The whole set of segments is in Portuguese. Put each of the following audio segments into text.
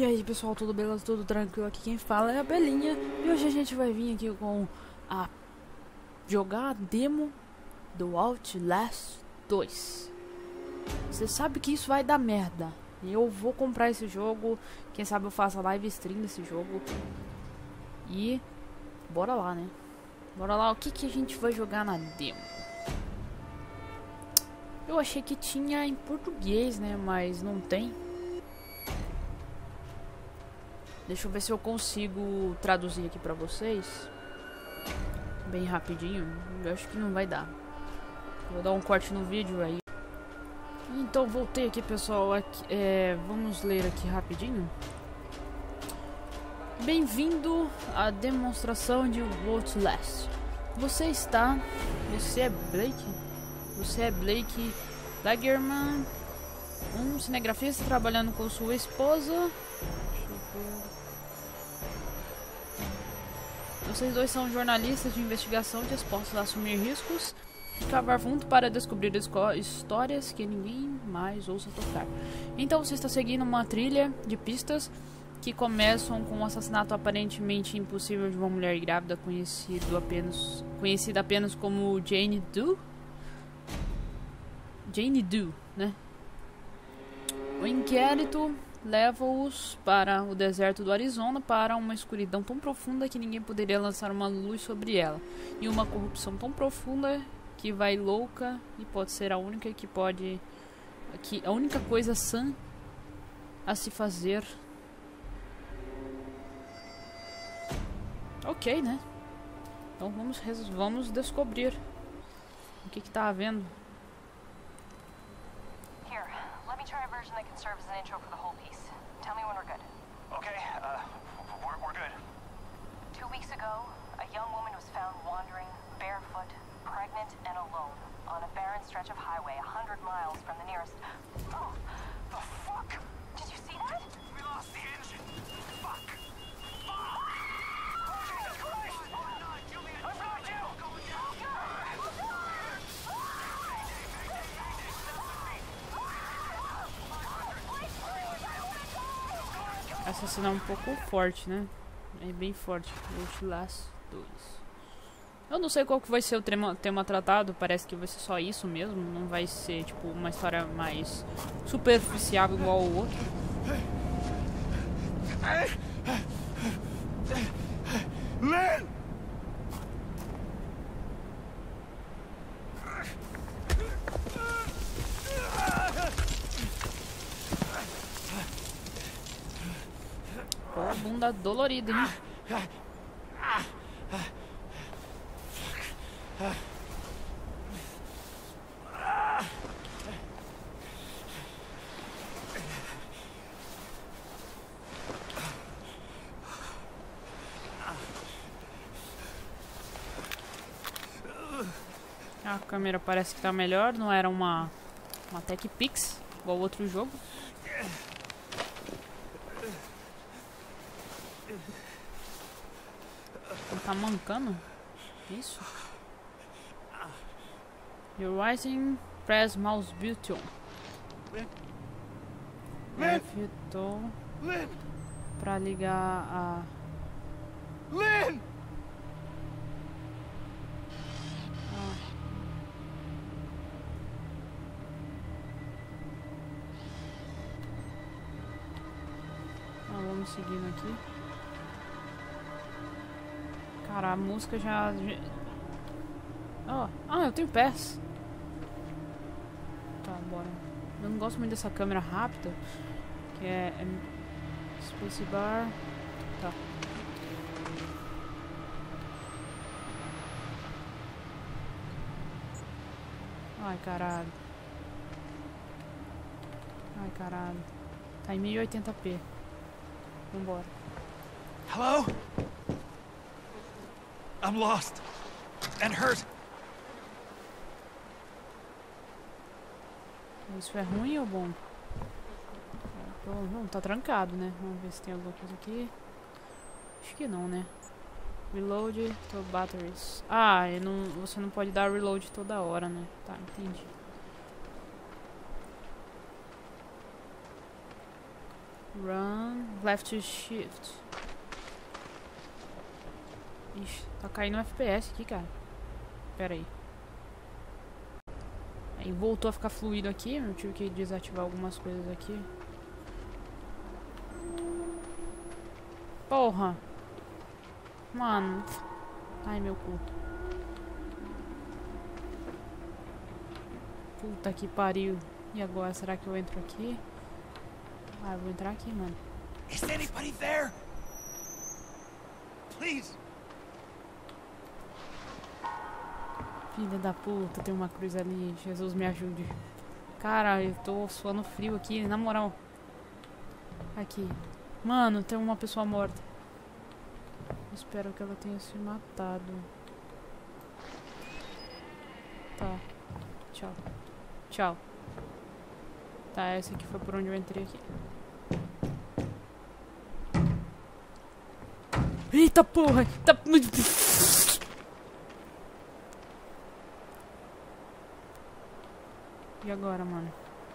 aí pessoal, tudo beleza, tudo tranquilo? Aqui quem fala é a Belinha. E hoje a gente vai vir aqui com a jogar a demo do Outlast 2. Você sabe que isso vai dar merda. Eu vou comprar esse jogo, quem sabe eu faço a live stream desse jogo. E bora lá, né? Bora lá, o que a gente vai jogar na demo? Eu achei que tinha em português, né? Mas não tem. Deixa eu ver se eu consigo traduzir aqui pra vocês. Bem rapidinho. Eu acho que não vai dar. Vou dar um corte no vídeo aí. Então voltei aqui, pessoal. Aqui, vamos ler aqui rapidinho. Bem-vindo à demonstração de Outlast. Você é Blake? Você é Blake Lagerman, um cinegrafista trabalhando com sua esposa. Vocês dois são jornalistas de investigação dispostos a assumir riscos e cavar fundo para descobrir histórias que ninguém mais ousa tocar. Então você está seguindo uma trilha de pistas que começam com o assassinato aparentemente impossível de uma mulher grávida conhecida apenas como Jane Doe, né? O inquérito leva-os para o deserto do Arizona, para uma escuridão tão profunda que ninguém poderia lançar uma luz sobre ela, e uma corrupção tão profunda que vai louca e pode ser a única a única coisa sã a se fazer. Ok, né? Então vamos descobrir o que tá havendo. Try a version that can serve as an intro for the whole piece. Tell me when we're good. Okay, we're good. 2 weeks ago, a young woman was found wandering, barefoot, pregnant, and alone on a barren stretch of highway 100 miles from the nearest... Oh, the fuck? Did you see that? We lost the engine. Fuck. Fuck. Oh, Jesus Christ! Oh, no, Julian, I found you! Essa cena é um pouco forte, né? É bem forte. Outlast 2. Eu não sei qual que vai ser o tema tratado. Parece que vai ser só isso mesmo. Não vai ser, tipo, uma história mais superficial igual ao outro. Lynn! Pô, bunda dolorida, hein? A câmera parece que tá melhor, não era uma Tech Pix, igual outro jogo. Ele tá mancando? Isso? You're rising, press mouse button. F2 pra ligar a... Lynn! Vamos seguindo aqui. Cara, a música já... Oh, eu tenho pés. Tá, bora. Eu não gosto muito dessa câmera rápida. Que é Spacebar. Tá. Ai, caralho. Ai, caralho. Tá em 1080p. Vambora. Hello? I'm lost. And hurt. Isso é ruim ou bom? Não, tá trancado, né? Vamos ver se tem alguma coisa aqui. Acho que não, né? Reload to batteries. Ah, você não pode dar reload toda hora, né? Tá, entendi. Run. Left shift. Ixi, tá caindo um FPS aqui, cara. Pera aí. Aí voltou a ficar fluido aqui. Eu tive que desativar algumas coisas aqui. Porra. Mano. Ai, meu cu. Puta que pariu. E agora, será que eu entro aqui? Ah, eu vou entrar aqui, mano. Is anybody there? Please. Filha da puta, tem uma cruz ali. Jesus me ajude. Cara, eu tô suando frio aqui, na moral. Aqui. Mano, tem uma pessoa morta. Espero que ela tenha se matado. Tá. Tchau. Tchau. Tá, esse aqui foi por onde eu entrei aqui. Eita porra! Tá... E agora, mano?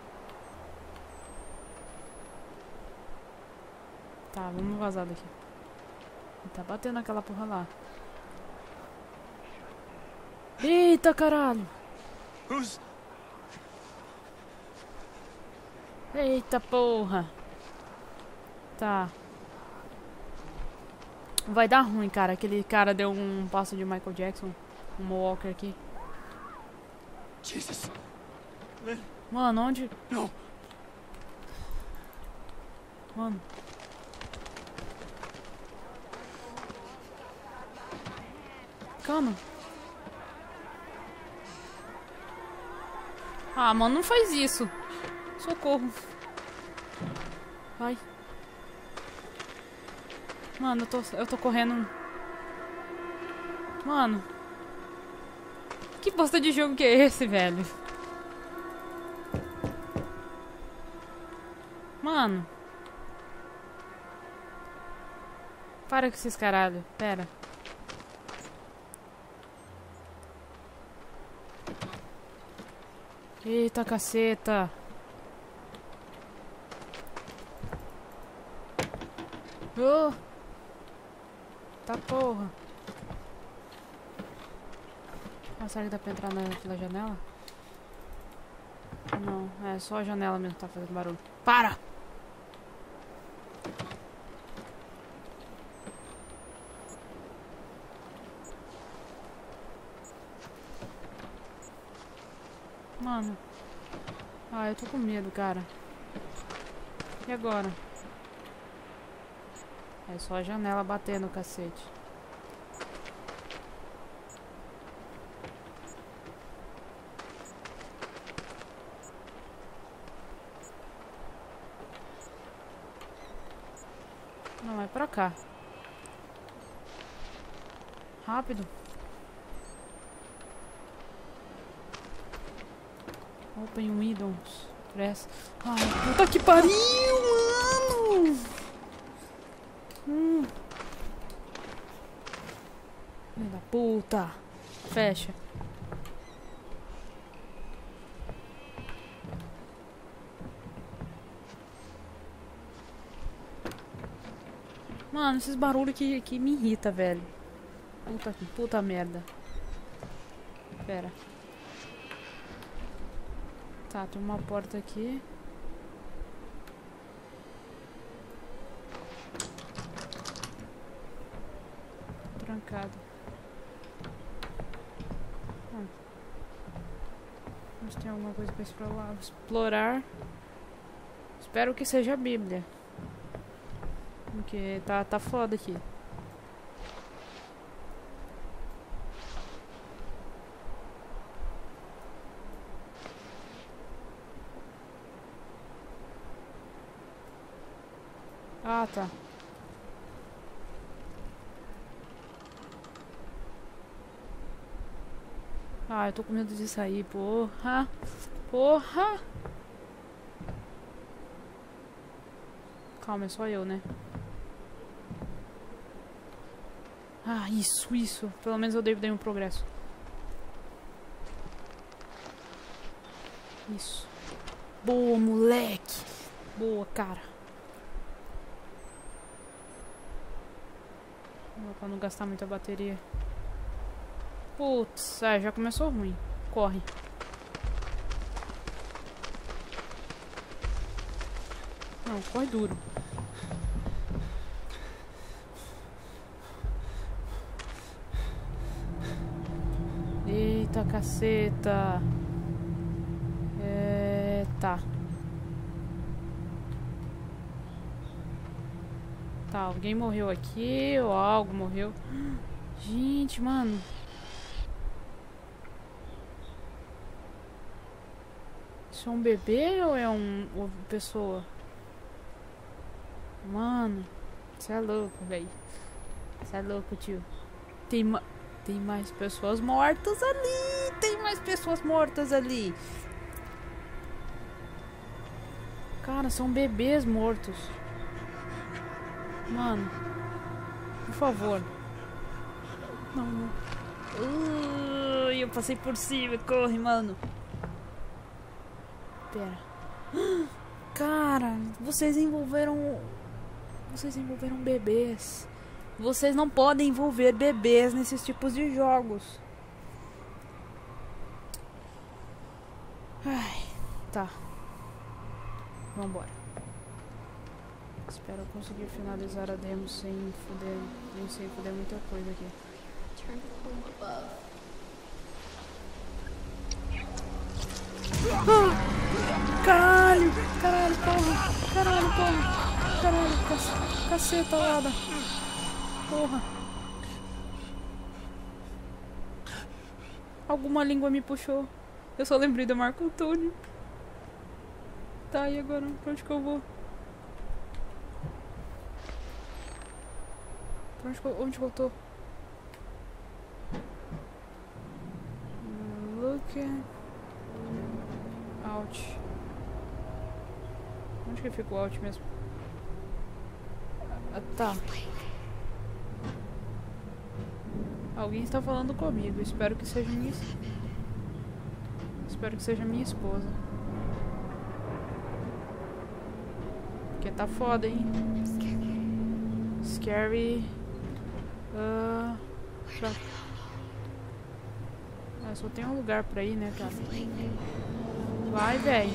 Tá, vamos vazar daqui. Tá batendo aquela porra lá. Eita, caralho! Who's... Eita porra! Tá. Vai dar ruim, cara. Aquele cara deu um passo de Michael Jackson. Um Walker aqui. Jesus. Mano, onde... No. Mano. Calma. Ah, mano, não faz isso. Socorro. Vai. Mano, eu tô correndo. Mano. Que bosta de jogo que é esse, velho? Mano. Para com esses caralho. Pera. Eita, caceta. Oh. Tá porra. Ah, será que dá pra entrar pela janela? Não, é só a janela mesmo que tá fazendo barulho. Para! Mano. Ah, eu tô com medo, cara. E agora? É só a janela batendo, cacete. Não, é pra cá. Rápido. Open windows. Press. Ai, puta que pariu, mano! Filho da puta. Fecha. Mano, esses barulhos que me irrita, velho. Puta merda. Pera. Tá, tem uma porta aqui. Trancado. Mas tem alguma coisa pra explorar. Espero que seja a Bíblia. Porque tá foda aqui. Ah, tá. Ah, eu tô com medo de sair, porra. Porra. Calma, é só eu, né? Ah, isso. Pelo menos eu dei um progresso. Isso. Boa, moleque. Boa, cara. Pra não gastar muita bateria. Putz, já começou ruim. Corre. Não, corre duro. Eita, caceta. Tá. Tá, alguém morreu aqui ou algo morreu. Gente, mano. Isso é um bebê ou é uma pessoa? Mano, você é louco, velho. Você é louco, tio. Tem mais pessoas mortas ali. Tem mais pessoas mortas ali. Cara, são bebês mortos. Mano, por favor. Não. Eu passei por cima. Corre, mano. Pera. Cara, vocês envolveram bebês. Vocês não podem envolver bebês nesses tipos de jogos. Ai, tá. Vambora. Espero conseguir finalizar a demo sem fuder muita coisa aqui. Caralho, porra. Caralho, caceta lada. Porra. Alguma língua me puxou. Eu só lembrei do Marco Antônio. Tá, e agora? Pra onde que eu vou? Onde que eu tô? Look out. Onde que fica o out mesmo? Ah, tá. Alguém está falando comigo. Espero que seja minha esposa. Porque tá foda, hein? Scary. Só tem um lugar pra ir, né, cara? Vai, velho.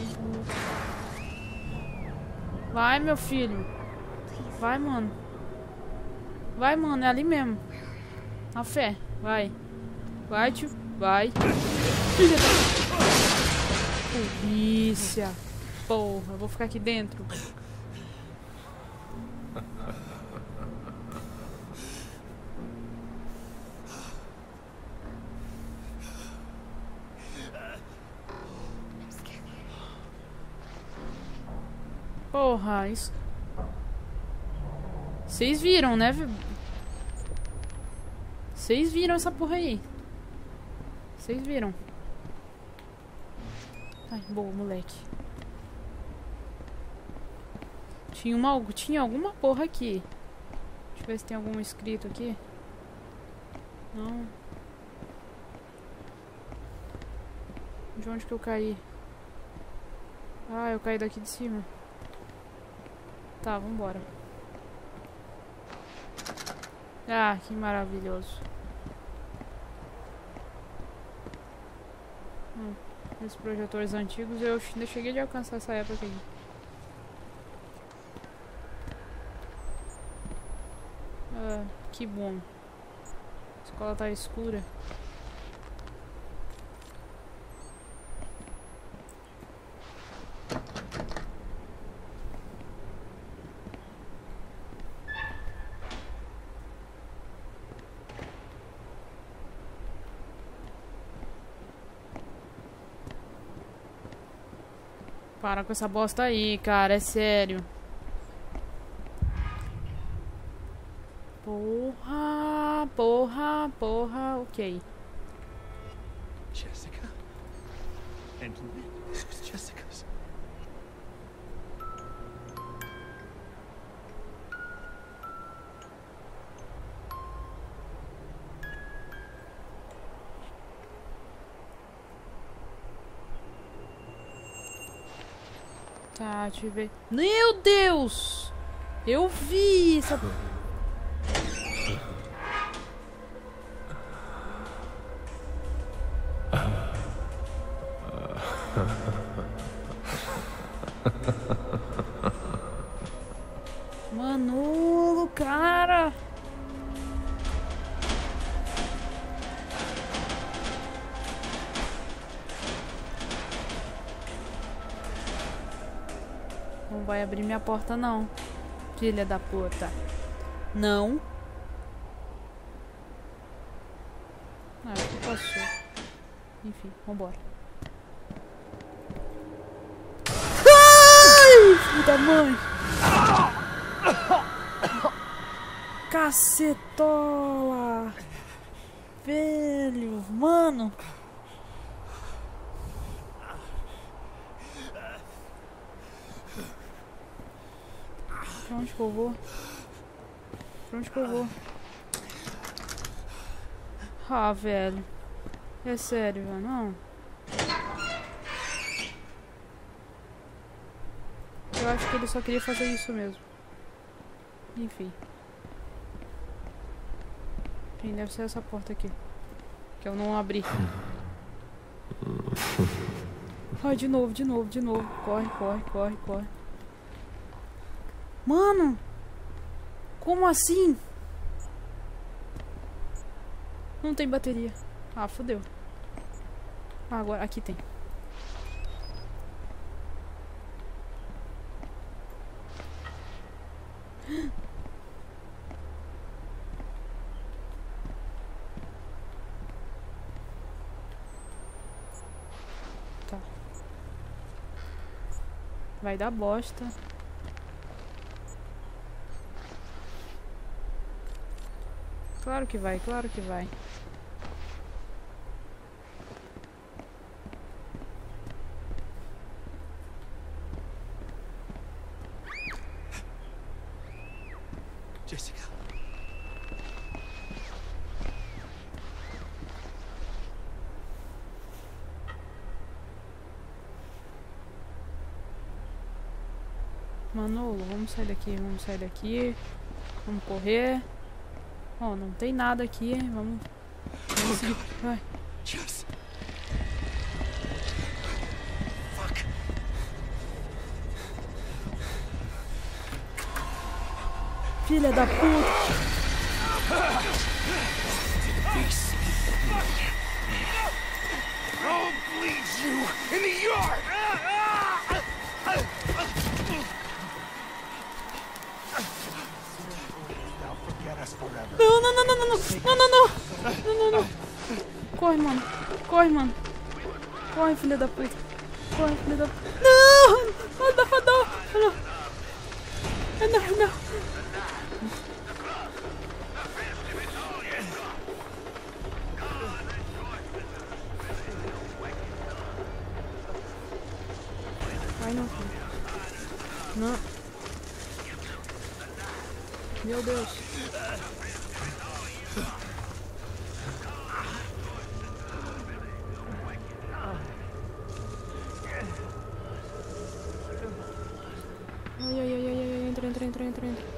Vai, meu filho. Vai, mano. Vai, mano. É ali mesmo. Na fé. Vai. Vai, tio. Vai. Filha da... Polícia. Porra, eu vou ficar aqui dentro. Porra, isso... Vocês viram, né? Vocês viram essa porra aí. Vocês viram. Ai, boa, moleque. Tinha alguma porra aqui. Deixa eu ver se tem algum escrito aqui. Não. De onde que eu caí? Ah, eu caí daqui de cima. Tá, vambora. Ah, que maravilhoso. Esses projetores antigos eu ainda cheguei de alcançar essa época aí. Ah, que bom. A escola tá escura. Para com essa bosta aí, cara, é sério. Porra, ok. Jessica? And this was Jessica's. Tá, ativei. Meu Deus! Eu vi essa... vai abrir minha porta, não. Filha da puta. Não. Ah, acho que passou. Enfim, vambora. Ai, filho da mãe. Cacetola. Velho, mano. Pra onde que eu vou? Pra onde que eu vou? Ah, velho. É sério, velho. Não. Eu acho que ele só queria fazer isso mesmo. Enfim. Enfim, deve ser essa porta aqui. Que eu não abri. Ai, de novo, de novo, de novo. Corre, corre, corre, corre. Mano! Como assim? Não tem bateria. Ah, fodeu. Ah, agora aqui tem. Tá. Vai dar bosta. Claro que vai, claro que vai. Jessica. Manolo, vamos sair daqui, vamos sair daqui. Vamos correr. Ó, não tem nada aqui, vamos seguir. Vai. Jess. Fuck. Filha da puta! I'll bleed you in the yard. They'll forget us forever. Não, não, não, não, não, não, não, não, não, não, não, não. Corre, mano, corre, mano. Corre, filha da puta. Corre, filha da puta. Não! Não, não, não, não, não, não. Vai não, filho. Não. Meu Deus. Ai, ai, ai, ai, ai, entra, entra, entra, entra, entra.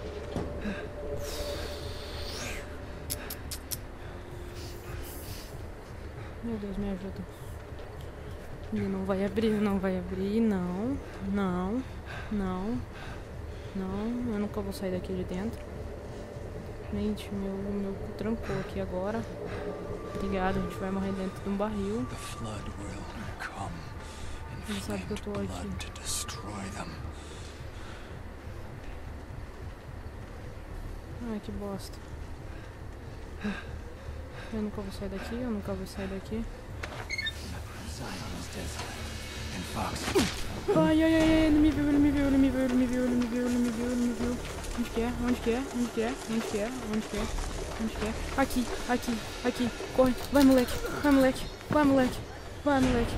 Meu Deus, me ajuda. Não vai abrir, não vai abrir, não, não, não, não, eu nunca vou sair daqui de dentro. Gente, meu cu trancou aqui agora. Obrigado, a gente vai morrer dentro de um barril. The flood will come and Ele sabe que eu tô flame aqui. blood to destroy them. Ai, que bosta. Eu nunca vou sair daqui, eu nunca vou sair daqui. Zion's desolate. And Fox. Ai, ai, ai, ele me viu, ele me viu, ele me viu, ele me viu, ele me viu, ele me viu, ele me viu. Onde que é? Onde que é? Onde que é? Onde que é? Onde que é? Onde que é? Aqui, aqui, aqui. Corre. Vai, moleque. Vai, moleque. Vai, moleque. Vai, moleque.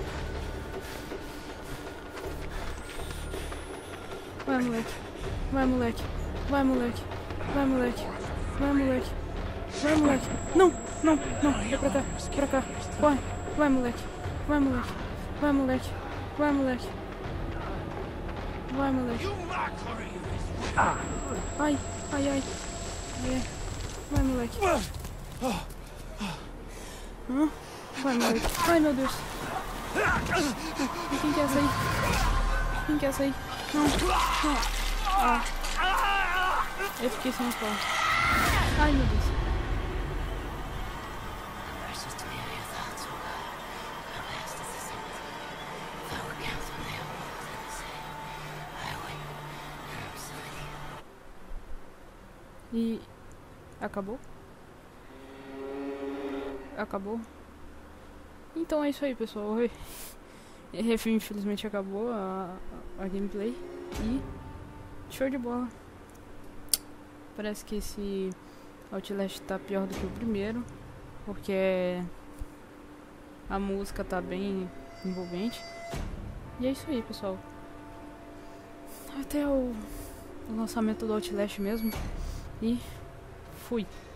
Vai, moleque. Vai, moleque. Vai, moleque. Vai, moleque. Vai, moleque. Vai, moleque. Não, não, não. Vai pra cá. Pra cá. Corre. Vai, moleque. Vai, moleque. Vai, moleque. Vai, moleque. Vai, moleque. Ai, ai, ai. Ai, ai. Vai, moleque. Hã? Vai, moleque. Ai, meu Deus. Quem quer sair? Quem quer sair? Não. Não. Ah. Eu fiquei sem pau. Ai, meu Deus. E... acabou? Acabou? Então é isso aí, pessoal. Infelizmente acabou a gameplay. E... show de bola. Parece que esse Outlast tá pior do que o primeiro. Porque... a música tá bem envolvente. E é isso aí, pessoal. Até o lançamento do Outlast mesmo. E fui.